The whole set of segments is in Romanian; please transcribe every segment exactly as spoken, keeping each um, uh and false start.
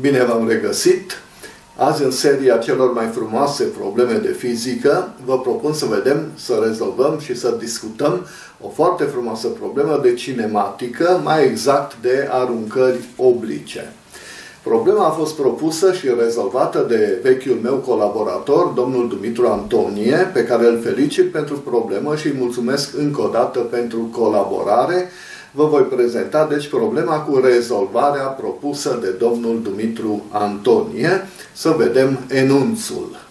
Bine v-am regăsit! Azi, în seria celor mai frumoase probleme de fizică, vă propun să vedem, să rezolvăm și să discutăm o foarte frumoasă problemă de cinematică, mai exact de aruncări oblice. Problema a fost propusă și rezolvată de vechiul meu colaborator, domnul Dumitru Antonie, pe care îl felicit pentru problemă și îi mulțumesc încă o dată pentru colaborare. Vă voi prezenta, deci, problema cu rezolvarea propusă de domnul Dumitru Antonie. Să vedem enunțul.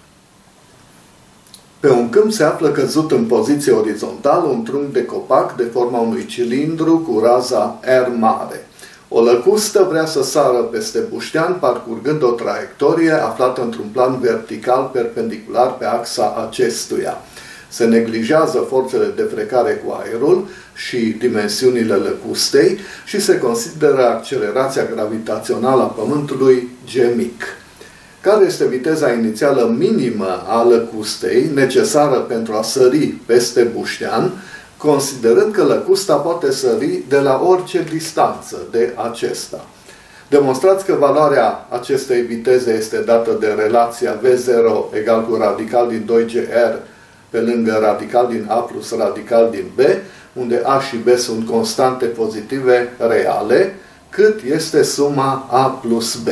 Pe un câmp se află căzut în poziție orizontală un trunchi de copac de forma unui cilindru cu raza R mare. O lăcustă vrea să sară peste buștean parcurgând o traiectorie aflată într-un plan vertical perpendicular pe axa acestuia. Se neglijează forțele de frecare cu aerul și dimensiunile lăcustei și se consideră accelerația gravitațională a Pământului G mic. Care este viteza inițială minimă a lăcustei necesară pentru a sări peste buștean, considerând că lăcusta poate sări de la orice distanță de acesta? Demonstrați că valoarea acestei viteze este dată de relația V zero egal cu radical din doi G R pe lângă radical din A plus radical din B, unde A și B sunt constante pozitive reale, cât este suma A plus B.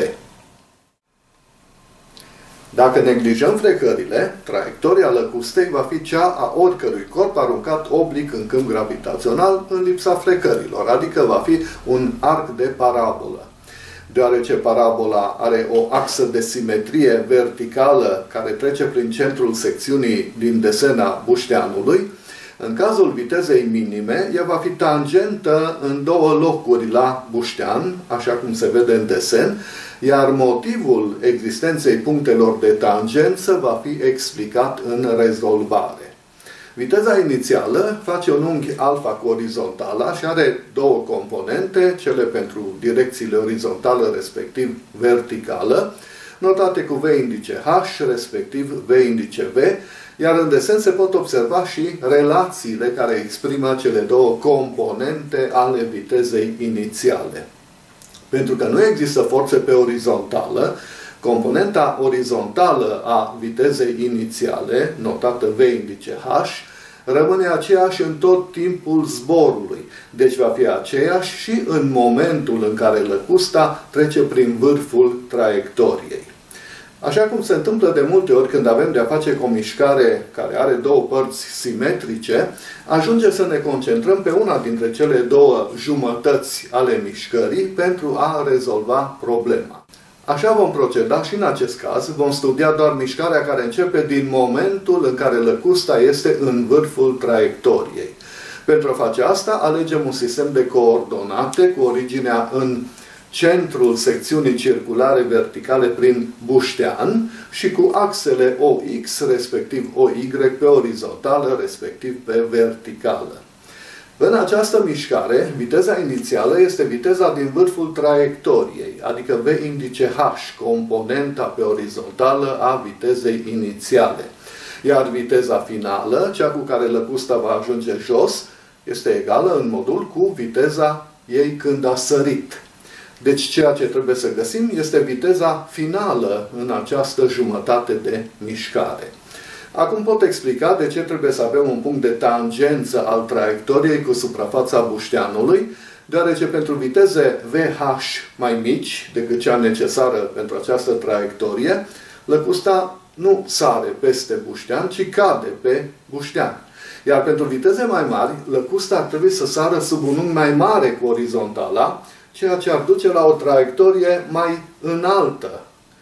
Dacă neglijăm frecările, traiectoria lăcustei va fi cea a oricărui corp aruncat oblic în câmp gravitațional în lipsa frecărilor, adică va fi un arc de parabolă. Deoarece parabola are o axă de simetrie verticală care trece prin centrul secțiunii din desen a bușteanului, în cazul vitezei minime, ea va fi tangentă în două locuri la buștean, așa cum se vede în desen, iar motivul existenței punctelor de tangență va fi explicat în rezolvare. Viteza inițială face un unghi alfa cu orizontala și are două componente, cele pentru direcțiile orizontală, respectiv verticală, notate cu V indice H, respectiv V indice V, iar în desen se pot observa și relațiile care exprimă cele două componente ale vitezei inițiale. Pentru că nu există forțe pe orizontală, componenta orizontală a vitezei inițiale, notată V indice H, rămâne aceeași în tot timpul zborului. Deci va fi aceeași și în momentul în care lăcusta trece prin vârful traiectoriei. Așa cum se întâmplă de multe ori când avem de-a face cu o mișcare care are două părți simetrice, ajunge să ne concentrăm pe una dintre cele două jumătăți ale mișcării pentru a rezolva problema. Așa vom proceda și în acest caz. Vom studia doar mișcarea care începe din momentul în care lăcusta este în vârful traiectoriei. Pentru a face asta, alegem un sistem de coordonate cu originea în centrul secțiunii circulare verticale prin buștean și cu axele O X, respectiv O Y, pe orizontală, respectiv pe verticală. În această mișcare, viteza inițială este viteza din vârful traiectoriei, adică V indice H, componenta pe orizontală a vitezei inițiale. Iar viteza finală, cea cu care lăcusta va ajunge jos, este egală în modul cu viteza ei când a sărit. Deci ceea ce trebuie să găsim este viteza finală în această jumătate de mișcare. Acum pot explica de ce trebuie să avem un punct de tangență al traiectoriei cu suprafața bușteanului, deoarece pentru viteze V H mai mici decât cea necesară pentru această traiectorie, lăcusta nu sare peste buștean, ci cade pe buștean. Iar pentru viteze mai mari, lăcusta ar trebui să sară sub un unghi mai mare cu orizontala, ceea ce ar duce la o traiectorie mai înaltă,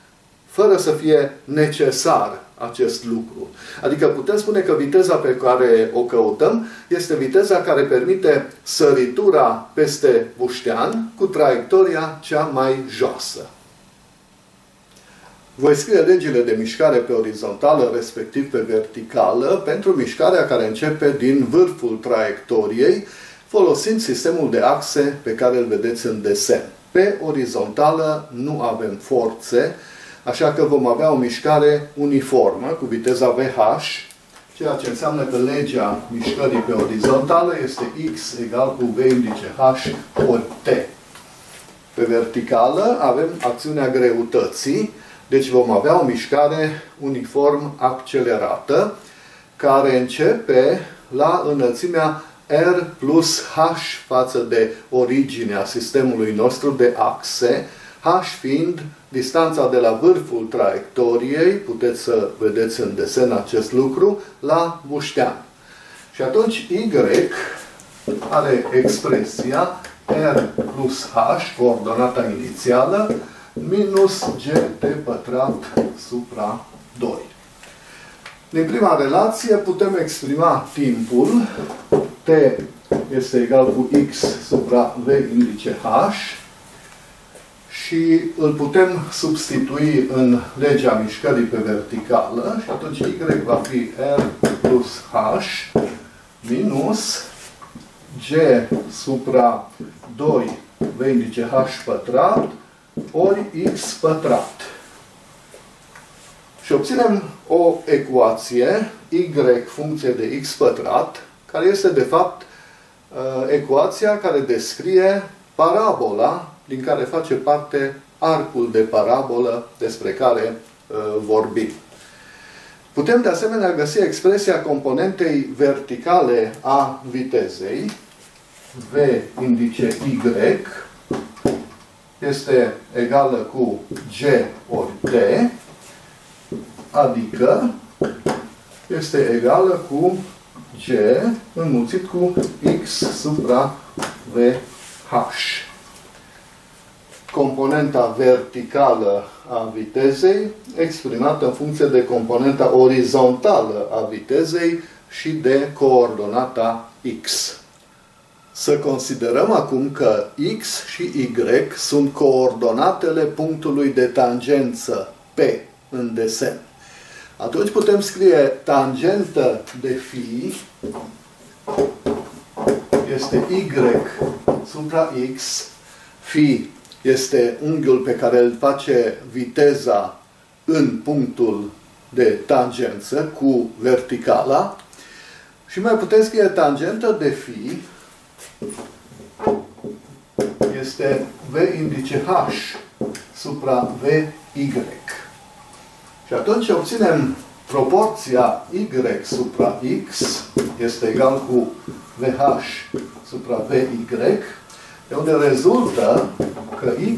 fără să fie necesar acest lucru. Adică putem spune că viteza pe care o căutăm este viteza care permite săritura peste buștean cu traiectoria cea mai joasă. Voi scrie legile de mișcare pe orizontală, respectiv pe verticală, pentru mișcarea care începe din vârful traiectoriei, folosind sistemul de axe pe care îl vedeți în desen. Pe orizontală nu avem forțe, așa că vom avea o mișcare uniformă cu viteza V H, ceea ce înseamnă că legea mișcării pe orizontală este X egal cu V indice H ori T. Pe verticală avem acțiunea greutății, deci vom avea o mișcare uniform accelerată, care începe la înălțimea R plus H față de originea sistemului nostru de axe, H fiind distanța de la vârful traiectoriei, puteți să vedeți în desen acest lucru, la buștean. Și atunci Y are expresia R plus H, coordonata inițială, minus G T pătrat supra doi. Din prima relație putem exprima timpul. T este egal cu X supra V indice H și îl putem substitui în legea mișcării pe verticală și atunci Y va fi R plus H minus G supra doi V indice H pătrat ori X pătrat. Și obținem o ecuație Y funcție de X pătrat, care este de fapt ecuația care descrie parabola din care face parte arcul de parabolă despre care vorbim. Putem de asemenea găsi expresia componentei verticale a vitezei, V indice Y, este egală cu G ori T, adică este egală cu G înmulțit cu X supra V H. Componenta verticală a vitezei exprimată în funcție de componenta orizontală a vitezei și de coordonata X. Să considerăm acum că X și Y sunt coordonatele punctului de tangență P în desen. Atunci putem scrie tangentă de phi este Y supra X. Phi este unghiul pe care îl face viteza în punctul de tangență cu verticala. Și mai putem scrie tangentă de phi este V indice H supra V Y. Și atunci obținem proporția Y supra X este egal cu V H supra V Y, de unde rezultă că Y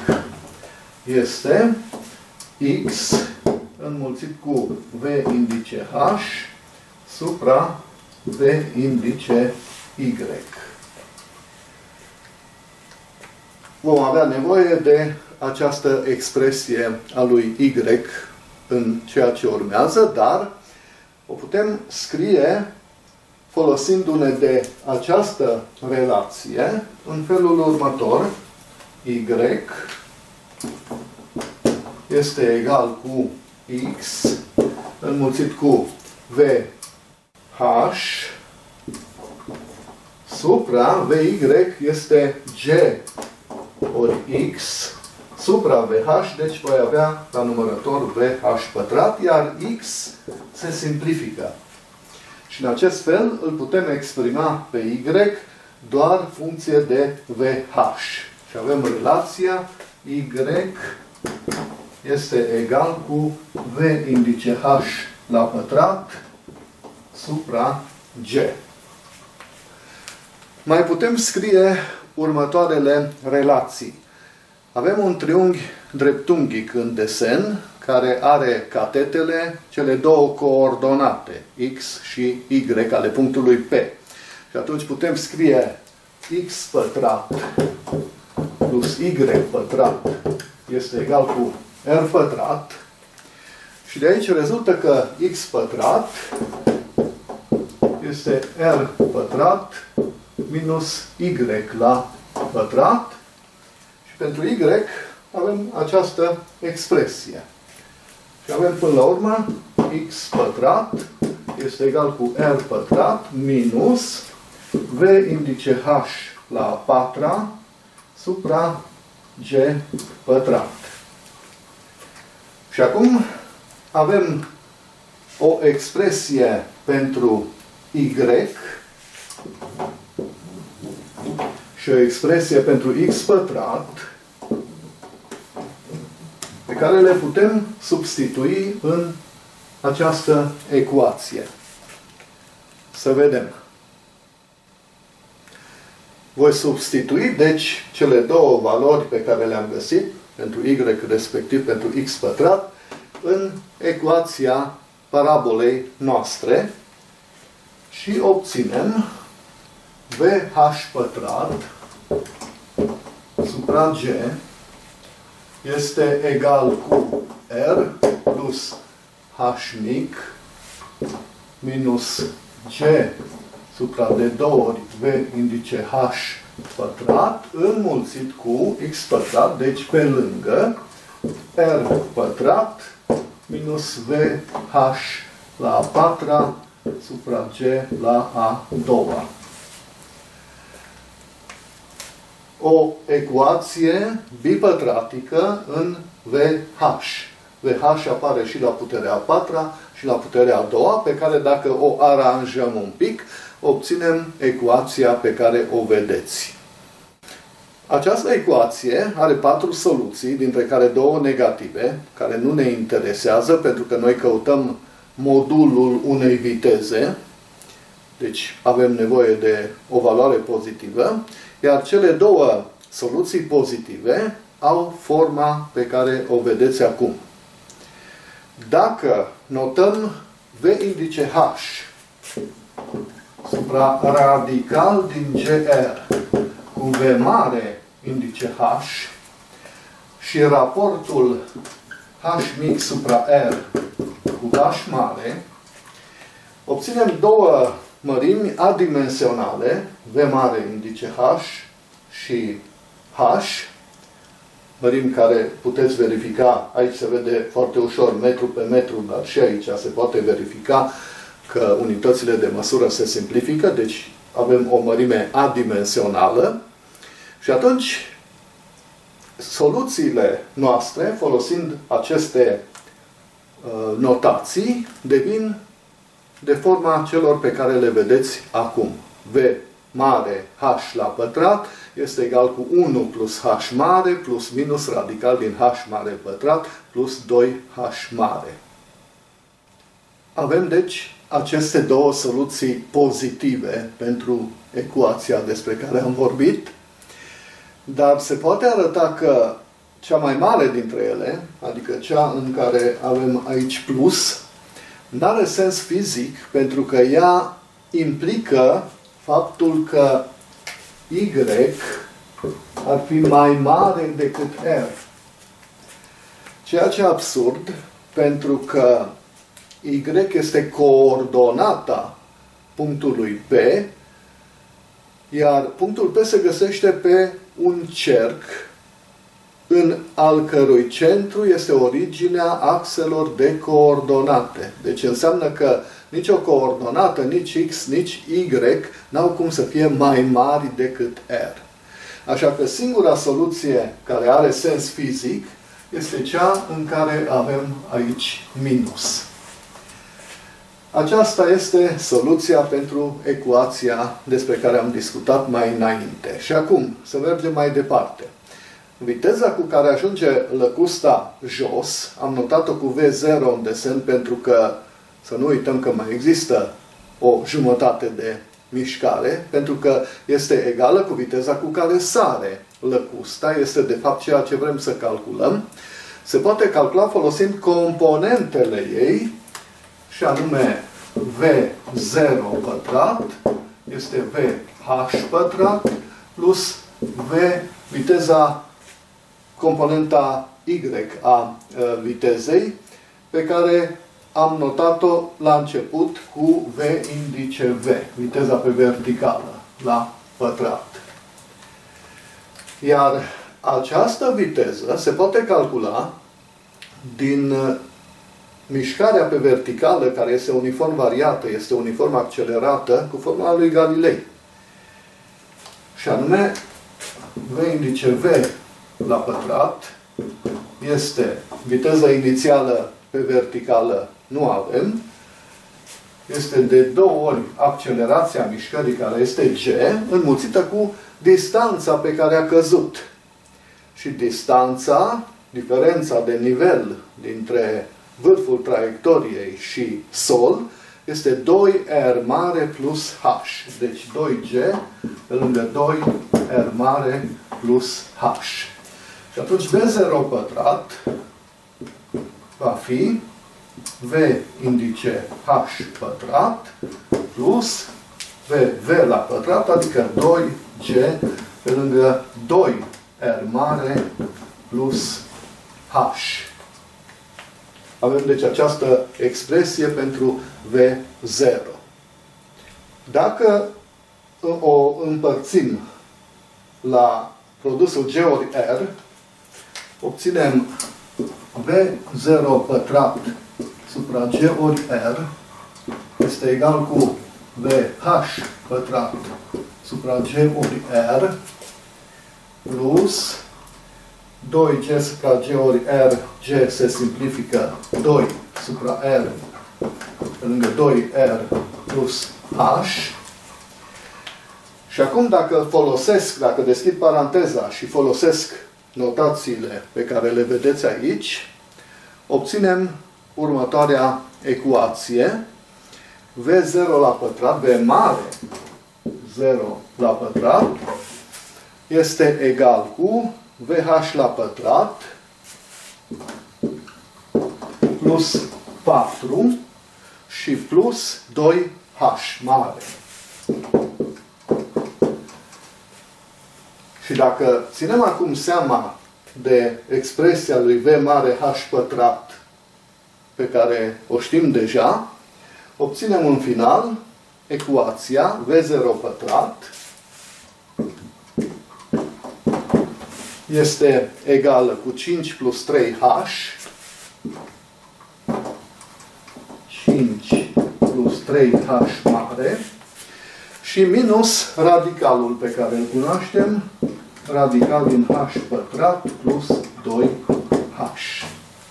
este X înmulțit cu V indice H supra V indice Y. Vom avea nevoie de această expresie a lui Y în ceea ce urmează, dar o putem scrie folosindu-ne de această relație în felul următor. Y este egal cu X înmulțit cu V H supra V Y este G ori X supra V H, deci voi avea la numărător V H pătrat, iar X se simplifică. Și în acest fel îl putem exprima pe Y doar funcție de V H. Și avem relația Y este egal cu V indice H la pătrat supra G. Mai putem scrie următoarele relații. Avem un triunghi dreptunghic în desen, care are catetele, cele două coordonate, X și Y, ale punctului P. Și atunci putem scrie X pătrat plus Y pătrat este egal cu R pătrat. Și de aici rezultă că X pătrat este R pătrat minus Y la pătrat. Și pentru Y avem această expresie. Și avem până la urmă X pătrat este egal cu R pătrat minus V indice H la a patra supra G pătrat. Și acum avem o expresie pentru Y și o expresie pentru X pătrat, care le putem substitui în această ecuație. Să vedem. Voi substitui, deci, cele două valori pe care le-am găsit, pentru y respectiv pentru x pătrat, în ecuația parabolei noastre și obținem vh pătrat supra g este egal cu r plus h mic minus g supra de două ori v indice h pătrat înmulțit cu x pătrat, deci pe lângă r pătrat minus vh la a patra supra g la a doua. O ecuație bipătratică în vh. vh apare și la puterea a patra și la puterea a doua, pe care dacă o aranjăm un pic, obținem ecuația pe care o vedeți. Această ecuație are patru soluții, dintre care două negative, care nu ne interesează, pentru că noi căutăm modulul unei viteze, deci avem nevoie de o valoare pozitivă, iar cele două soluții pozitive au forma pe care o vedeți acum. Dacă notăm v indice h supra radical din gr cu v mare indice h și raportul h mic supra r cu h mare, obținem două mărimi adimensionale, v mare indice h și h, mărimi care puteți verifica, aici se vede foarte ușor metru pe metru, dar și aici se poate verifica că unitățile de măsură se simplifică, deci avem o mărime adimensională și atunci soluțiile noastre, folosind aceste uh, notații, devin de forma celor pe care le vedeți acum. V mare h la pătrat este egal cu unu plus h mare plus minus radical din h mare pătrat plus doi h mare. Avem, deci, aceste două soluții pozitive pentru ecuația despre care am vorbit, dar se poate arăta că cea mai mare dintre ele, adică cea în care avem aici plus, nu are sens fizic, pentru că ea implică faptul că y ar fi mai mare decât r. Ceea ce e absurd, pentru că y este coordonata punctului P, iar punctul P se găsește pe un cerc în al cărui centru este originea axelor de coordonate. Deci înseamnă că nici o coordonată, nici x, nici y n-au cum să fie mai mari decât r. Așa că singura soluție care are sens fizic este cea în care avem aici minus. Aceasta este soluția pentru ecuația despre care am discutat mai înainte. Și acum, să mergem mai departe. Viteza cu care ajunge lăcusta jos, am notat-o cu v zero în desen pentru că, să nu uităm că mai există o jumătate de mișcare, pentru că este egală cu viteza cu care sare lăcusta, este de fapt ceea ce vrem să calculăm. Se poate calcula folosind componentele ei, și anume v zero pătrat este vh pătrat plus v, viteza, componenta y a vitezei, pe care am notat-o la început cu v indice v, viteza pe verticală, la pătrat. Iar această viteză se poate calcula din mișcarea pe verticală, care este uniform variată, este uniform accelerată, cu formula lui Galilei. Și anume, v indice v la pătrat este viteza inițială pe verticală, nu avem, este de două ori accelerația mișcării, care este g, înmulțită cu distanța pe care a căzut. Și distanța diferența de nivel dintre vârful traiectoriei și sol este doi R mare plus H. Deci doi G pe lângă doi R mare plus H. Și atunci V zero pătrat va fi V indice H pătrat plus V, V la pătrat, adică doi G pe lângă doi R mare plus H. Avem deci această expresie pentru V zero. Dacă o împărțim la produsul G ori R, obținem V zero pătrat supra G ori R este egal cu V H pătrat supra G ori R plus doi G supra G ori R, G se simplifică doi supra R pe lângă doi R plus H. Și acum dacă folosesc, dacă deschid paranteza și folosesc notațiile pe care le vedeți aici, obținem următoarea ecuație. V zero la pătrat, V mare zero la pătrat, este egal cu V H la pătrat plus patru și plus doi H mare. Și dacă ținem acum seama de expresia lui V mare H pătrat pe care o știm deja, obținem în final ecuația V zero pătrat este egală cu cinci plus trei H, cinci plus trei H mare și minus radicalul pe care îl cunoaștem, radical din H pătrat plus doi H.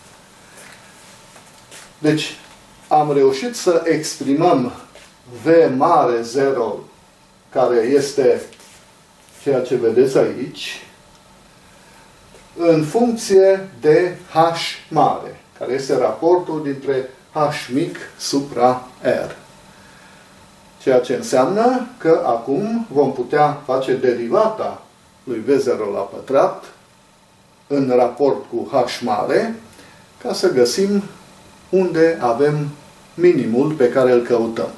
Deci, am reușit să exprimăm V mare zero, care este ceea ce vedeți aici, în funcție de H mare, care este raportul dintre H mic supra R. Ceea ce înseamnă că acum vom putea face derivata lui V zero la pătrat în raport cu H mare, ca să găsim unde avem minimul pe care îl căutăm.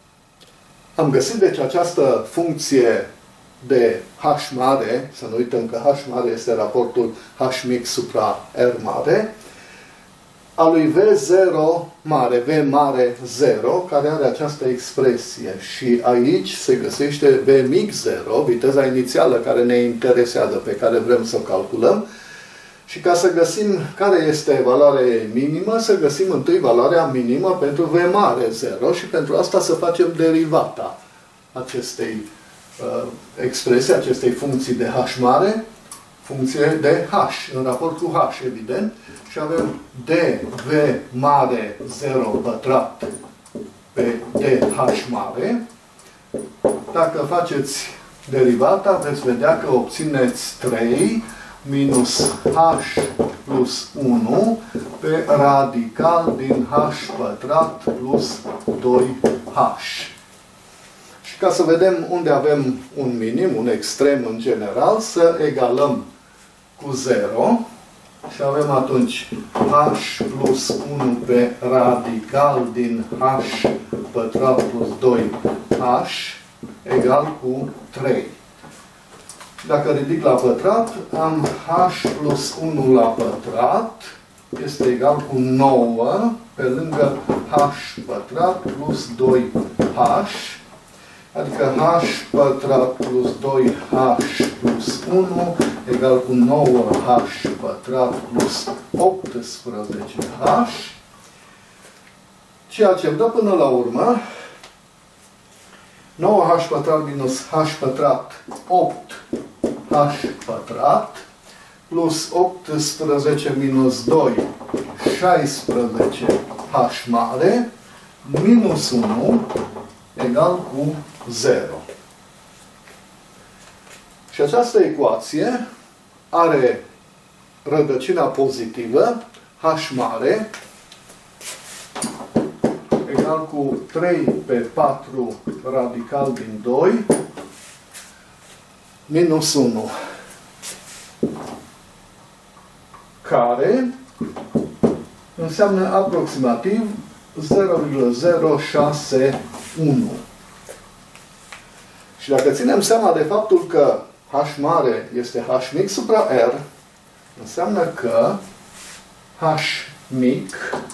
Am găsit deci această funcție de H mare, să nu uităm că H mare este raportul H mic supra R mare, a lui V zero mare, V mare zero, care are această expresie. Și aici se găsește V mic zero, viteza inițială care ne interesează, pe care vrem să o calculăm. Și ca să găsim care este valoarea minimă, să găsim întâi valoarea minimă pentru V mare zero și pentru asta să facem derivata acestei uh, expresii, acestei funcții de H mare, funcție de H, în raport cu H, evident, și avem dV mare zero pătrat pe dH mare. Dacă faceți derivata, veți vedea că obțineți trei minus H plus unu pe radical din H pătrat plus doi H. Și ca să vedem unde avem un minim, un extrem în general, să egalăm cu zero și avem atunci H plus unu pe radical din H pătrat plus doi H egal cu trei. Dacă ridic la pătrat, am H plus unu la pătrat este egal cu nouă pe lângă H pătrat plus doi H, adică H pătrat plus doi H plus unu egal cu nouă H pătrat plus optsprezece H, ceea ce îmi dă până la urmă nouă H pătrat minus H pătrat, opt H pătrat, plus optsprezece minus doi, șaisprezece H mare, minus unu, egal cu zero. Și această ecuație are rădăcina pozitivă, h mare, egal cu trei pe patru radical din doi, minus unu, care înseamnă aproximativ zero virgulă zero șase unu. Și dacă ținem seama de faptul că h mare este h mic supra r, înseamnă că h mic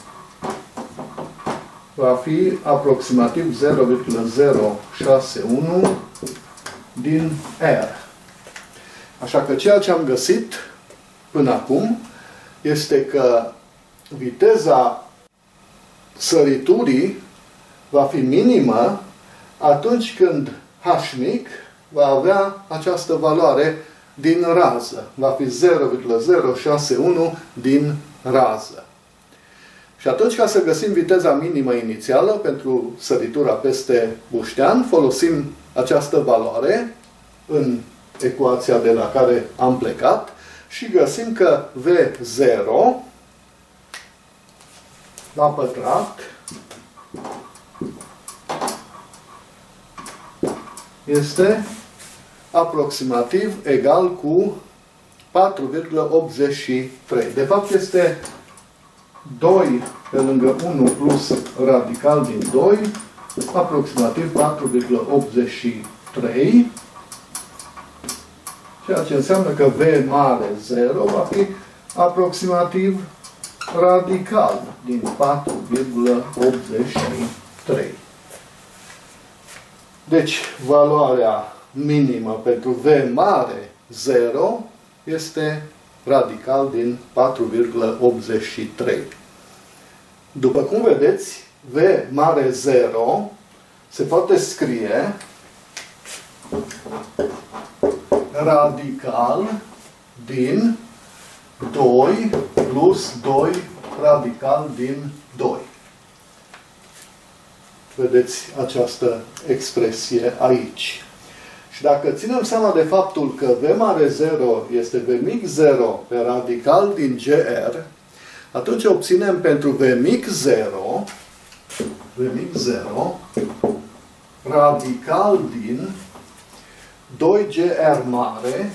va fi aproximativ zero virgulă zero șase unu din r. Așa că ceea ce am găsit până acum este că viteza săriturii va fi minimă atunci când h mic va avea această valoare din rază. Va fi zero virgulă zero șase unu din rază. Și atunci, ca să găsim viteza minimă inițială pentru săritura peste Buștean, folosim această valoare în ecuația de la care am plecat și găsim că V zero la pătrat este aproximativ egal cu patru virgulă optzeci și trei. De fapt, este doi pe lângă unu plus radical din doi, aproximativ patru virgulă optzeci și trei, ceea ce înseamnă că V mare zero va fi aproximativ radical din patru virgulă optzeci și trei. Deci, valoarea minimă pentru V mare zero este radical din patru virgulă optzeci și trei. După cum vedeți, V mare zero se poate scrie radical din doi plus doi radical din doi. Vedeți această expresie aici. Și dacă ținem seama de faptul că V mare zero este V mic zero pe radical din G R, atunci obținem pentru V mic zero, V mic zero, radical din doi G R mare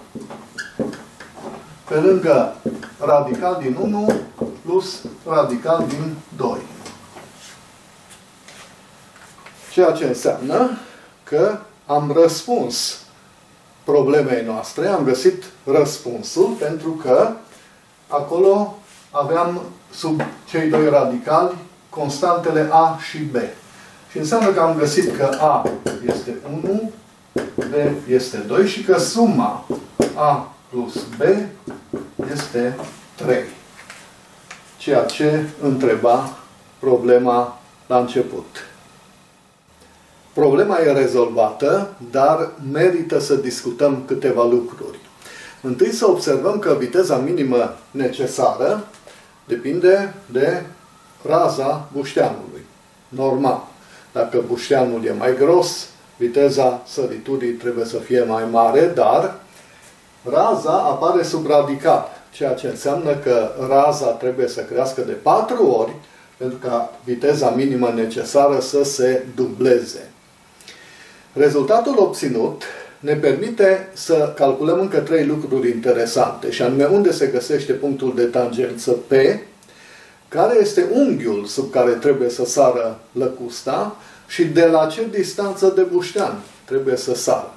pe lângă radical din unu plus radical din doi. Ceea ce înseamnă că am răspuns problemei noastre, am găsit răspunsul, pentru că acolo aveam sub cei doi radicali constantele A și B. Și înseamnă că am găsit că A este unu, B este doi și că suma A plus B este trei. Ceea ce întreba problema la început. Problema e rezolvată, dar merită să discutăm câteva lucruri. Întâi să observăm că viteza minimă necesară depinde de raza bușteanului. Normal. Dacă bușteanul e mai gros, viteza săriturii trebuie să fie mai mare, dar raza apare sub radical, ceea ce înseamnă că raza trebuie să crească de patru ori pentru ca viteza minimă necesară să se dubleze. Rezultatul obținut ne permite să calculăm încă trei lucruri interesante, și anume unde se găsește punctul de tangență P, care este unghiul sub care trebuie să sară lăcusta și de la ce distanță de Buștean trebuie să sară.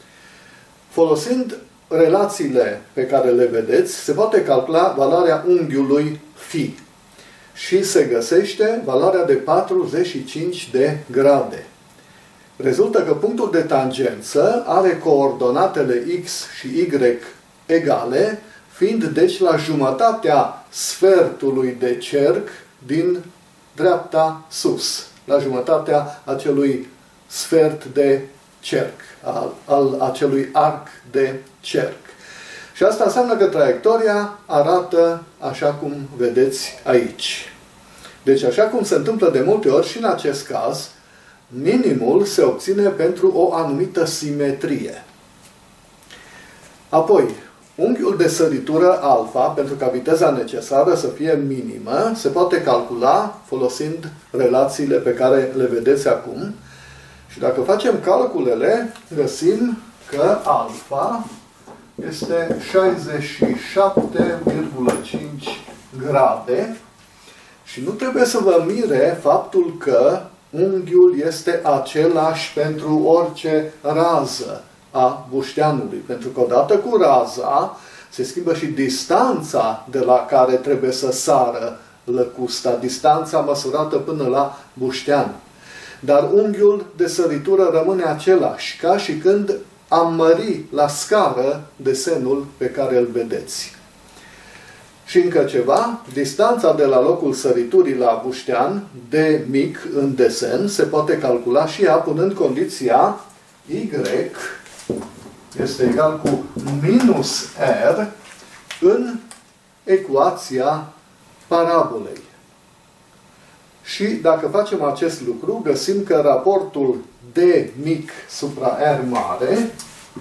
Folosind relațiile pe care le vedeți, se poate calcula valoarea unghiului φ și se găsește valoarea de patruzeci și cinci de grade. Rezultă că punctul de tangență are coordonatele x și y egale, fiind deci la jumătatea sfertului de cerc din dreapta sus, la jumătatea acelui sfert de cerc, al, al acelui arc de cerc. Și asta înseamnă că traiectoria arată așa cum vedeți aici. Deci, așa cum se întâmplă de multe ori și în acest caz, minimul se obține pentru o anumită simetrie. Apoi, Unghiul de săritură alfa, pentru ca viteza necesară să fie minimă, se poate calcula folosind relațiile pe care le vedeți acum. Și dacă facem calculele, găsim că alfa este șaizeci și șapte virgulă cinci grade și nu trebuie să vă mire faptul că unghiul este același pentru orice rază a bușteanului. Pentru că odată cu raza se schimbă și distanța de la care trebuie să sară lăcusta, distanța măsurată până la buștean. Dar unghiul de săritură rămâne același, ca și când am mări la scară desenul pe care îl vedeți. Și încă ceva, distanța de la locul săriturii la buștean, de mic în desen, se poate calcula și ea punând condiția Y este egal cu minus R în ecuația parabolei. Și dacă facem acest lucru, găsim că raportul D mic supra R mare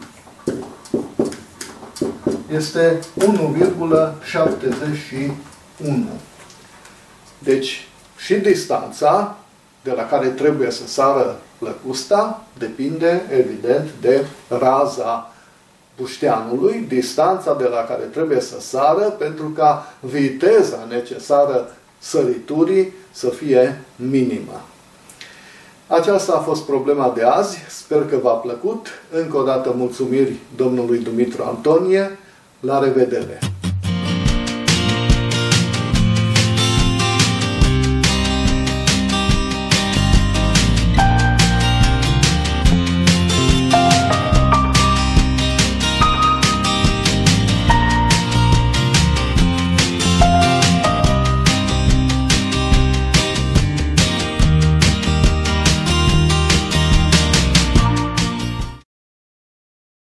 este unu virgulă șaptezeci și unu. Deci și distanța de la care trebuie să sară lăcusta depinde, evident, de raza bușteanului, distanța de la care trebuie să sară pentru ca viteza necesară săriturii să fie minimă. Aceasta a fost problema de azi. Sper că v-a plăcut. Încă o dată mulțumiri domnului Dumitru Antonie. La revedere!